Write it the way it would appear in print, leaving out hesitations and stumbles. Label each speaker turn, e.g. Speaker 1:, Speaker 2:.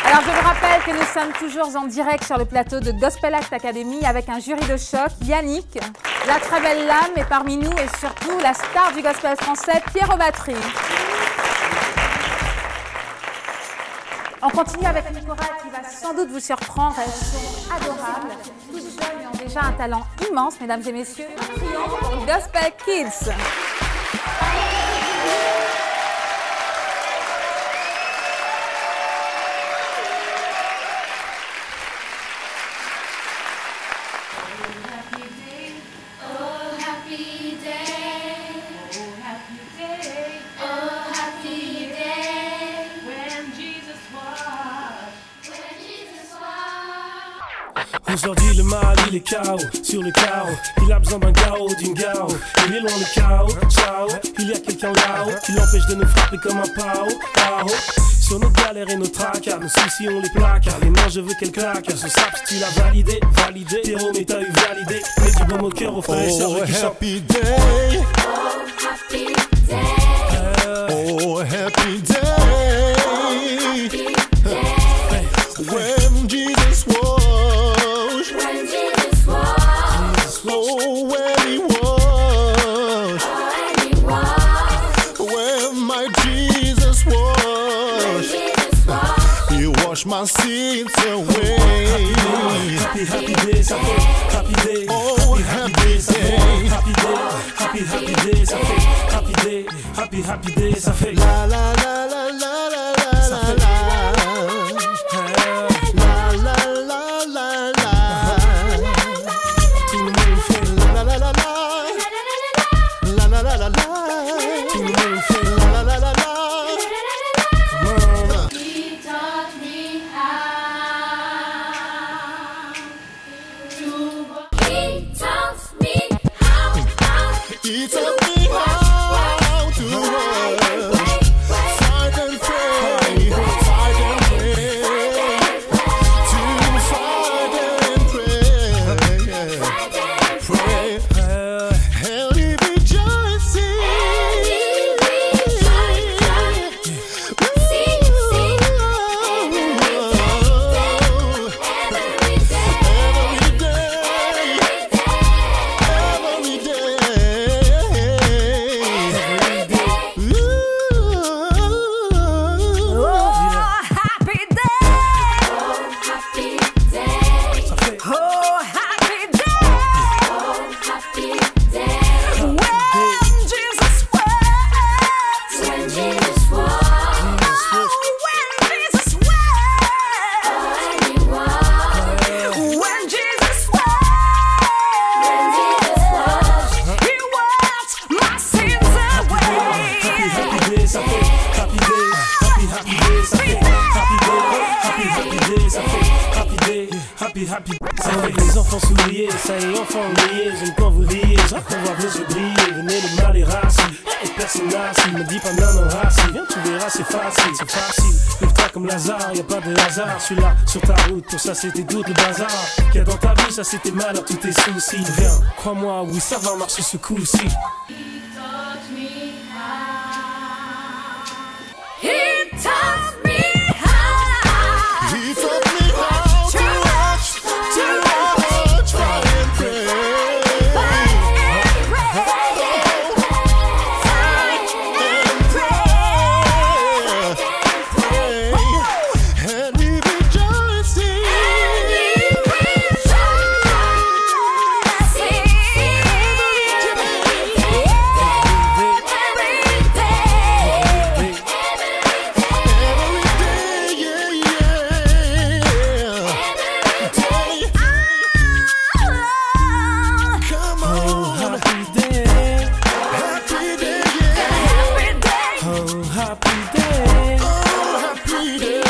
Speaker 1: Alors je vous rappelle que nous sommes toujours en direct sur le plateau de Gospel Act Academy avec un jury de choc, Yannick, la très belle lame et parmi nous et surtout la star du gospel français, Pierre aux batteries. On continue avec une chorale qui va sans doute vous surprendre, elles sont adorables, toutes jeunes et ont déjà un talent immense, mesdames et messieurs. Un triomphe pour Gospel Kids.
Speaker 2: Aujourd'hui le mal il est KO sur le carreau. Il a besoin d'un garrot, d'une garo. Il est loin le chaos, ciao. Il y a quelqu'un là-haut qui l'empêche de nous frapper comme un pao. Sur nos galères et nos tracas, nos soucis on les placard. Les mains je veux qu'elles claquent. Son saps tu l'as validé, validé. Terreau mais t'as eu validé. Mets du bon au cœur aux frères et sœurs qui chantent.
Speaker 3: Happy day.
Speaker 4: Oh happy day.
Speaker 3: Oh happy day. When Jesus was. Oh, when he was. When my Jesus was. He washed my sins away.
Speaker 2: Happy, happy day, ça fait happy day.
Speaker 3: Oh, happy day.
Speaker 2: Happy day, happy day, ça fait happy day. Happy day, ça fait
Speaker 3: la la la la la la la la.
Speaker 2: Les enfants souriez, ça y est, enfants oubliés. J'aime quand vous riez, j'aime quand voir vos yeux briller. Venez le mal est rassis, et personne n'assis. Me dis pas non, non, rassis. Viens, tu verras, c'est facile, c'est facile. Lève-toi comme Lazare, y'a pas de hasard. Je suis là, sur ta route, pour ça c'était tout le bazar. Qu'il y a dans ta vie, ça c'était malheur, tous tes soucis. Viens, crois-moi, oui, ça va marcher ce coup-ci.
Speaker 3: Happy day. Oh, happy day.